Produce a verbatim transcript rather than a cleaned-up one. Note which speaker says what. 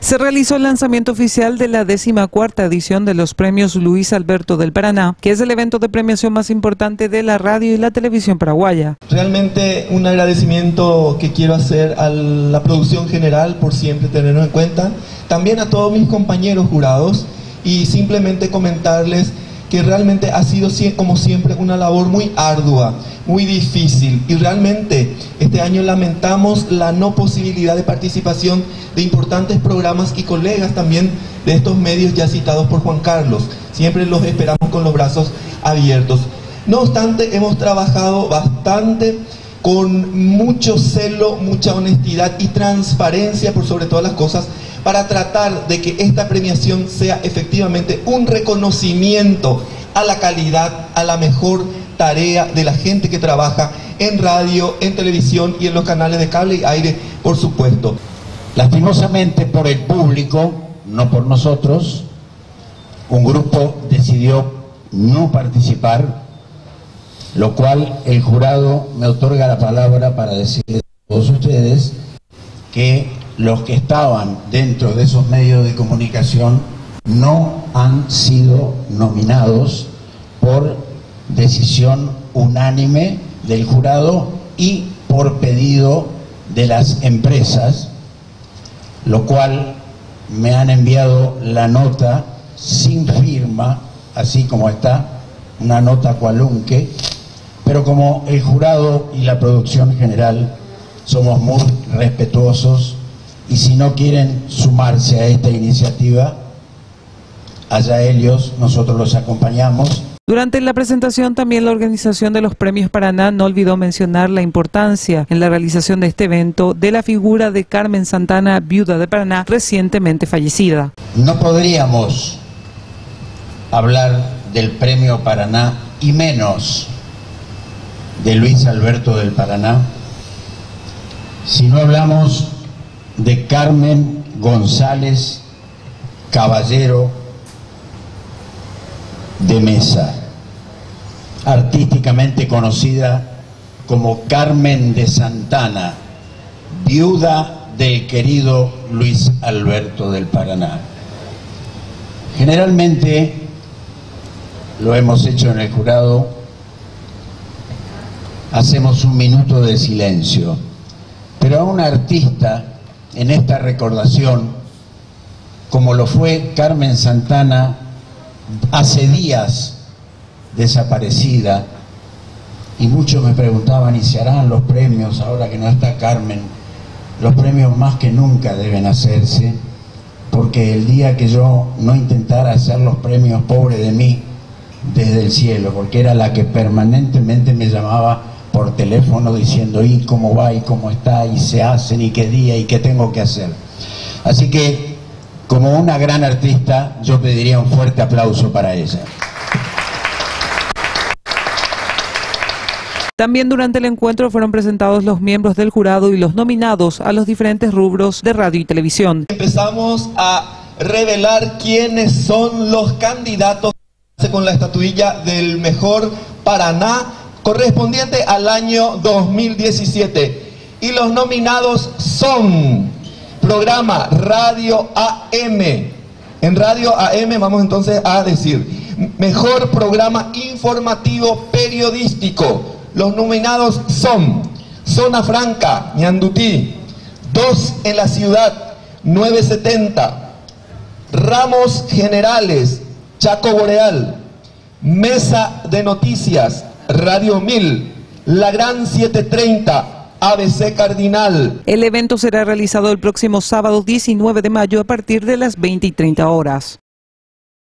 Speaker 1: Se realizó el lanzamiento oficial de la decimacuarta edición de los premios Luis Alberto del Paraná, que es el evento de premiación más importante de la radio y la televisión paraguaya.
Speaker 2: Realmente un agradecimiento que quiero hacer a la producción general por siempre tenernos en cuenta, también a todos mis compañeros jurados, y simplemente comentarles que realmente ha sido, como siempre, una labor muy ardua, muy difícil, y realmente este año lamentamos la no posibilidad de participación de importantes programas y colegas también de estos medios ya citados por Juan Carlos. Siempre los esperamos con los brazos abiertos. No obstante, hemos trabajado bastante con mucho celo, mucha honestidad y transparencia por sobre todas las cosas, para tratar de que esta premiación sea efectivamente un reconocimiento a la calidad, a la mejor tarea de la gente que trabaja en radio, en televisión y en los canales de cable y aire, por supuesto.
Speaker 3: Lastimosamente, por el público, no por nosotros, un grupo decidió no participar, lo cual el jurado me otorga la palabra para decirles a todos ustedes que los que estaban dentro de esos medios de comunicación no han sido nominados por decisión unánime del jurado y por pedido de las empresas, lo cual me han enviado la nota sin firma, así como está, una nota cualunque, pero como el jurado y la producción general somos muy respetuosos, y si no quieren sumarse a esta iniciativa, allá ellos, nosotros los acompañamos.
Speaker 1: Durante la presentación también la organización de los Premios Paraná no olvidó mencionar la importancia en la realización de este evento de la figura de Carmen Santana, viuda de Paraná, recientemente fallecida.
Speaker 3: No podríamos hablar del Premio Paraná y menos de Luis Alberto del Paraná si no hablamos de Carmen González Caballero de Mesa, artísticamente conocida como Carmen de Santana, viuda del querido Luis Alberto del Paraná. Generalmente, lo hemos hecho en el jurado, hacemos un minuto de silencio, pero a un artista en esta recordación, como lo fue Carmen Santana, hace días desaparecida, y muchos me preguntaban, ¿y se harán los premios ahora que no está Carmen? Los premios más que nunca deben hacerse, porque el día que yo no intentara hacer los premios, pobre de mí, desde el cielo, porque era la que permanentemente me llamaba por teléfono diciendo, ¿y cómo va? ¿Y cómo está? ¿Y se hacen? ¿Y qué día? ¿Y qué tengo que hacer? Así que, como una gran artista, yo pediría un fuerte aplauso para ella.
Speaker 1: También durante el encuentro fueron presentados los miembros del jurado y los nominados a los diferentes rubros de radio y televisión.
Speaker 2: Empezamos a revelar quiénes son los candidatos con la estatuilla del mejor Paraná correspondiente al año dos mil diecisiete. Y los nominados son programa Radio A M. En Radio A M vamos entonces a decir mejor programa informativo periodístico. Los nominados son Zona Franca, Ñandutí, Dos en la Ciudad, nueve setenta, Ramos Generales, Chaco Boreal, Mesa de Noticias, Radio Mil, La Gran setecientos treinta, A B C Cardinal.
Speaker 1: El evento será realizado el próximo sábado diecinueve de mayo a partir de las veinte y treinta horas.